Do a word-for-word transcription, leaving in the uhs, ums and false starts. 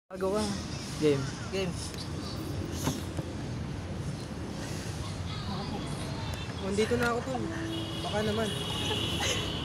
Agawa. Game. Game. Oh, dito na ako tol. Baka naman.